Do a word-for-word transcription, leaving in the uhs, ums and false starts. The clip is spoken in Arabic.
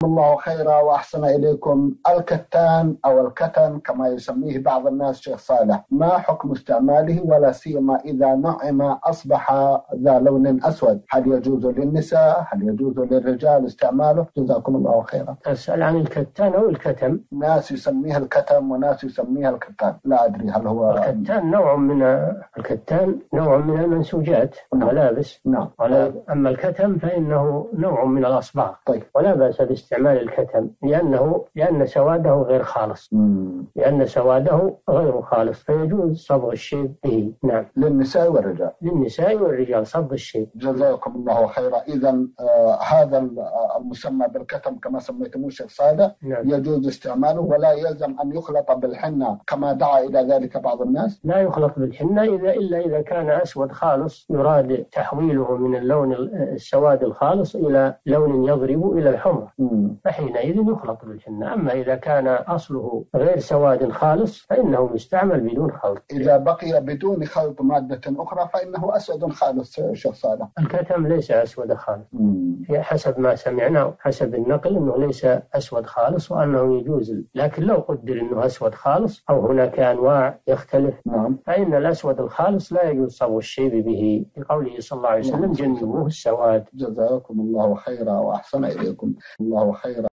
الله خيرا وأحسن إليكم. الكتان أو الكتن كما يسميه بعض الناس شيخ صالح، ما حكم استعماله ولا سيما إذا نعم أصبح ذا لون أسود؟ هل يجوز للنساء؟ هل يجوز للرجال استعماله؟ جزاكم الله خيرا. أسأل عن الكتان أو الكتم؟ ناس يسميها الكتم وناس يسميها الكتان، لا أدري هل هو. الكتان نوع من الكتان نوع من المنسوجات والملابس. نعم. أما الكتم فإنه نوع من الأصباغ. طيب. ولا بأس باستعمال الكتم لأنه لأن سواده غير خالص. مم. لأن سواده غير خالص فيجوز صبغ الشيب به. نعم. للنساء والرجال. للنساء والرجال صبغ الشيب. جزاكم الله خيرا. إذن آه هذا المسمى بالكتم كما سميتموه شيخ صالح نعم. يجوز استعماله ولا يلزم أن يخلط بالحنة كما دعا إلى ذلك بعض الناس؟ لا يخلط بالحنة إذا إلا إذا كان أسود خالص يراد تحويله من اللون السواد الخالص إلى لون يضرب إلى الحمر، فحينئذ يخلط بالحنة. أما إذا كان أصله غير سواد خالص فإنه يستعمل بدون خلط. إذا بقي بدون خلط مادة أخرى فإنه أسود خالص شيخ صالح. الكتم ليس أسود خالص حسب ما سمعنا حسب النقل أنه ليس أسود خالص وأنه يجوز، لكن لو قدر أنه أسود خالص أو هناك أنواع يختلف. نعم. فإن الأسود الخالص لا يجوز صبغ الشيب به لقوله صلى الله عليه وسلم جنبوه السواد. جزاكم الله خيرا وأحسن إليكم. الله خيرا.